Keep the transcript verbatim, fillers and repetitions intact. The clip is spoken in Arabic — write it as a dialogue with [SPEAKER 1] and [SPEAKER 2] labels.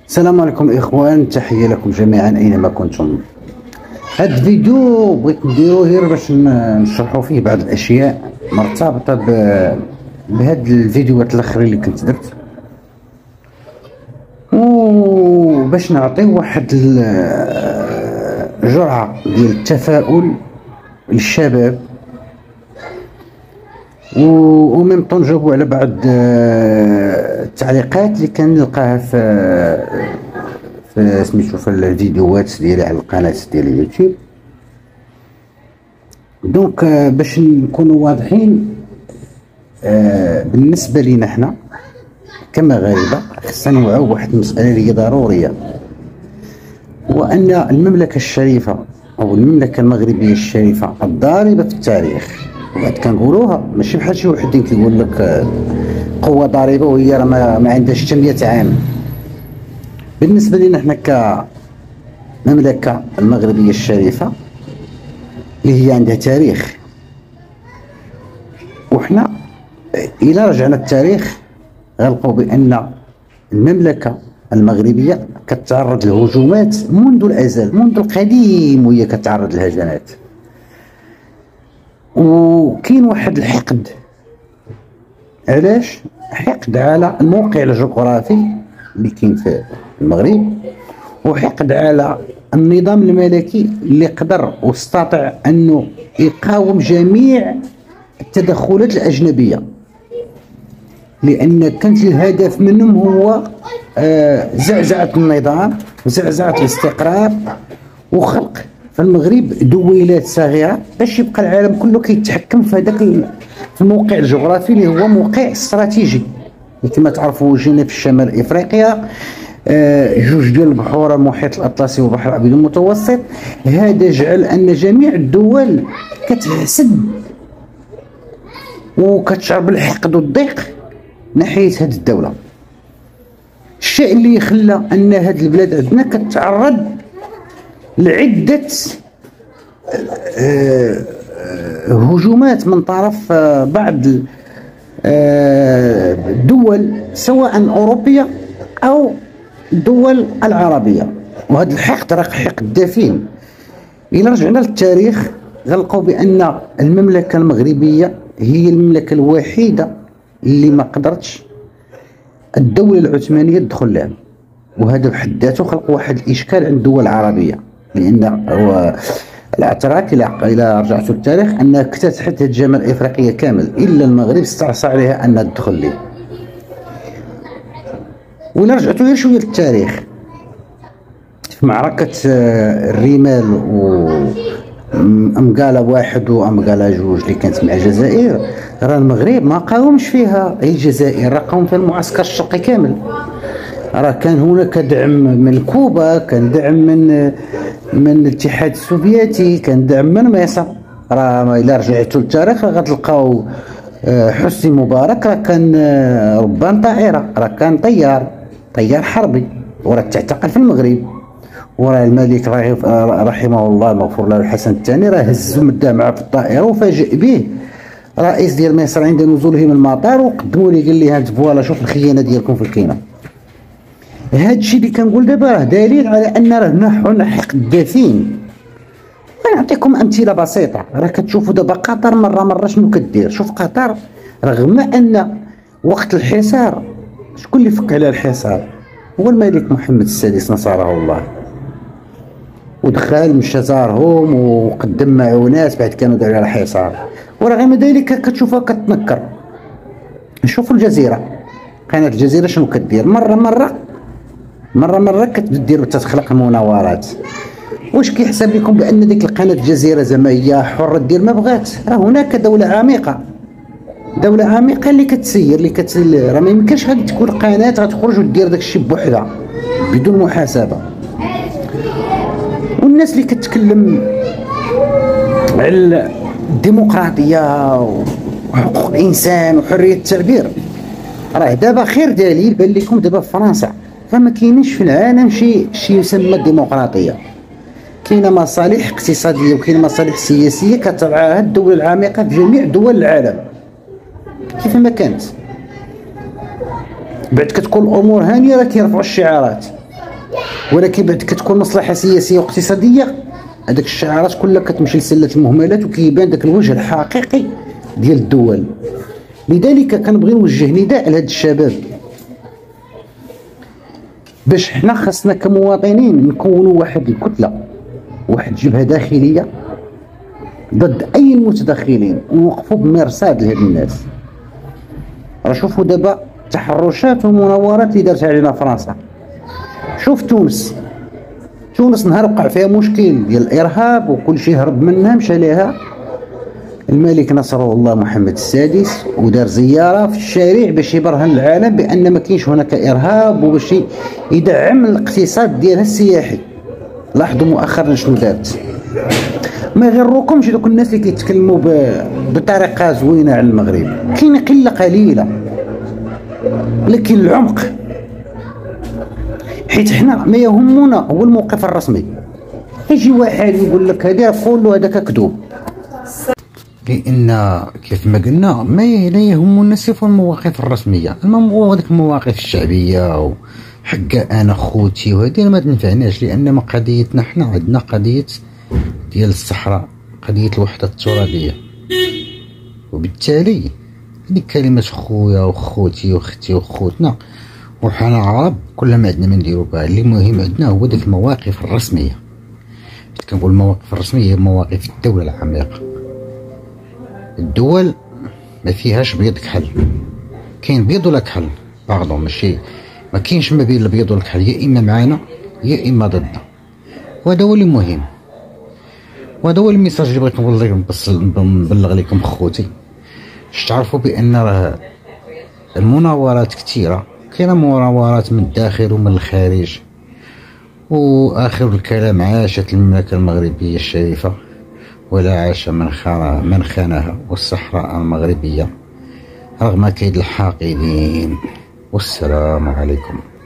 [SPEAKER 1] السلام عليكم اخوان، تحيه لكم جميعا اينما كنتم. هذا الفيديو بغيت نديرو غير باش نشرحوا فيه بعض الاشياء مرتبطه ب بهاد الفيديوهات الاخرين اللي كنت درت، وباش نعطيو واحد الجرعه ديال التفاؤل للشباب، وميم طون نجاوبوا على بعض التعليقات اللي كنلقاها في في سميتو في الفيديوهات ديالي على القناه ديال اليوتيوب. دونك باش نكونوا واضحين، بالنسبه لينا حنا كمغاربه خصنا نوعوا بواحد المساله اللي هي ضروريه، وان المملكه الشريفه او المملكه المغربيه الشريفه الضاربه في التاريخ، وبعد كنقولوها ماشي بحال شي واحد كيقول لك قوه ضاربه وهي راه ما, ما عندهاش حتى مية عام. بالنسبه لنا حنا كمملكه المغربيه الشريفه اللي هي عندها تاريخ، وحنا الى رجعنا التاريخ غنلقاو بان المملكه المغربيه كتعرض لهجومات منذ الازل، منذ القديم وهي كتعرض للهجمات، وكاين واحد الحقد. علاش؟ حقد على الموقع الجغرافي اللي كاين في المغرب، وحقد على النظام الملكي اللي قدر واستطاع انه يقاوم جميع التدخلات الاجنبيه، لان كانت الهدف منهم هو آه زعزعه النظام وزعزعه الاستقرار، وخلق في المغرب دويلات صغيره باش يبقى العالم كله كيتحكم في هذاك في الموقع الجغرافي اللي هو موقع استراتيجي. كما تعرفوا وجينا في شمال افريقيا، آه جوج ديال البحور، المحيط الاطلسي والبحر الابيض المتوسط. هذا جعل ان جميع الدول كتحسد وكتشعر بالحقد والضيق ناحيه هذه الدوله، الشيء اللي خلى ان هذه البلاد عندنا كتعرض لعده آه هجومات من طرف آه بعض الدول سواء اوروبيه او الدول العربيه، وهذا الحقد راه حقد دفين. الى رجعنا للتاريخ غنلقاو بان المملكه المغربيه هي المملكه الوحيده اللي ما قدرتش الدوله العثمانيه تدخل لها، وهذا بحد ذاته خلق واحد الاشكال عند الدول العربيه، لان هو الاعتراك الى رجعتوا للتاريخ انها اكتسحت الجمال الافريقيه كامل الا المغرب استعصى عليها انها تدخل ليه. ولا رجعتوا غير شويه للتاريخ، في معركه الرمال و امقاله واحد وامقاله جوج اللي كانت مع الجزائر، راه المغرب ما قاومش فيها هي الجزائر، راه قاوم فيها المعسكر الشرقي كامل. راه كان هناك دعم من كوبا، كان دعم من من الاتحاد السوفيتي، كان دعم من مصر. راه الا رجعتوا للتاريخ راه غتلقاو حسني مبارك راه كان ربان طائره، راه كان طيار طيار حربي، وراه تعتقل في المغرب. وراه الملك رحمه الله المغفور له الحسن الثاني راه هزو مدا معاه في الطائره وفاجئ به رئيس ديال مصر عند نزوله من المطار، وقدموا ليه قال لي هانت فوالا شوف الخيانه ديالكم في الكينه. هذا الشيء اللي كنقول دابا راه دليل على ان راه نحن حقد دفين. غنعطيكم امثله بسيطه. راه كتشوفوا دابا قطر مره مره شنو كدير. شوف قطر رغم ان وقت الحصار شكون اللي فك على الحصار؟ هو الملك محمد السادس نصره الله، ودخل مشى زارهم وقدم معونات، بعد كانوا داروا على الحصار. ورغم ذلك كتشوفها كتنكر. شوفوا الجزيره، قناه الجزيره شنو كدير؟ مره مره مره مره كتدير وتتخلق مناورات. واش كيحسب لكم بان ديك القناه الجزيره زعما هي حره دير ما بغات؟ راه هناك دوله عميقه، دوله عميقه اللي كتسير اللي كت راه ما يمكنش غادي تكون قناه غتخرج ودير داك الشيء بوحدها بدون محاسبه. والناس اللي كتكلم على الديمقراطيه وحقوق الانسان وحريه التعبير، راه دابا خير دليل بان لكم دابا في فرنسا فما كاينش في العالم شيء شيء يسمى الديمقراطيه. كاينه مصالح اقتصاديه وكاينه مصالح سياسيه كترعاها الدول العميقه في جميع دول العالم كيف ما كانت. بعد كتكون الامور هانيه راه كيرفعوا الشعارات، ولكن بعد كتكون مصلحه سياسيه واقتصاديه هذاك الشعارات كلها كتمشي لسله المهملات وكيبان داك الوجه الحقيقي ديال الدول. لذلك كنبغي نوجه نداء لهاد الشباب باش حنا خاصنا كمواطنين نكونوا واحد الكتله، واحد الجبهه داخليه ضد اي المتدخلين ونوقفوا بمرصاد لهاد الناس. راه شوفوا دابا التحرشات والمناورات اللي دارت علينا فرنسا. شوف تونس، تونس نهار وقع فيها مشكل ديال الارهاب وكل شيء هرب منها مشى ليها الملك نصر الله محمد السادس ودار زياره في الشارع باش يبرهن العالم بان ما كاينش هناك ارهاب وباش يدعم الاقتصاد ديالها السياحي. لاحظوا مؤخرا شنو دارت. ما يغركمش دوك الناس اللي كيتكلموا بطريقه زوينه على المغرب، كاين قله قليله لكن العمق، حيت حنا ما يهمنا هو الموقف الرسمي. يجي واحد يقول لك هذا كله هذاك كذوب، لان كيف ما قلنا ما لا يهمنا صرف المواقف الرسميه، المهم هو هذيك المواقف الشعبيه وحق انا خوتي وهذه ما تنفعناش، لان ما قضيتنا حنا عندنا قضيه ديال الصحراء، قضيه الوحده الترابيه. وبالتالي هذيك كلمه خويا وخوتي واختي وخوتنا وحنا عرب كل ما عندنا ما نديرو بها. اللي مهم عندنا هو ديك المواقف الرسميه. كنقول المواقف الرسميه هي مواقف الدوله العميقه. الدول ما فيهاش بيض كحل، كاين بيض ولا كحل باردون، ماشي ما كاينش ما بين البيض والكحل، يا اما معانا يا اما ضدنا. وهذا هو اللي مهم، وهذا هو الميساج اللي بغيت نبلغ لكم خوتي، باش تعرفوا بان راه المناورات كثيره، كاينه مناورات من الداخل ومن الخارج. واخر الكلام عاشت المملكه المغربيه الشريفه ولا عاش من خانها من خانها، والصحراء المغربيه رغم كيد الحاقدين. والسلام عليكم.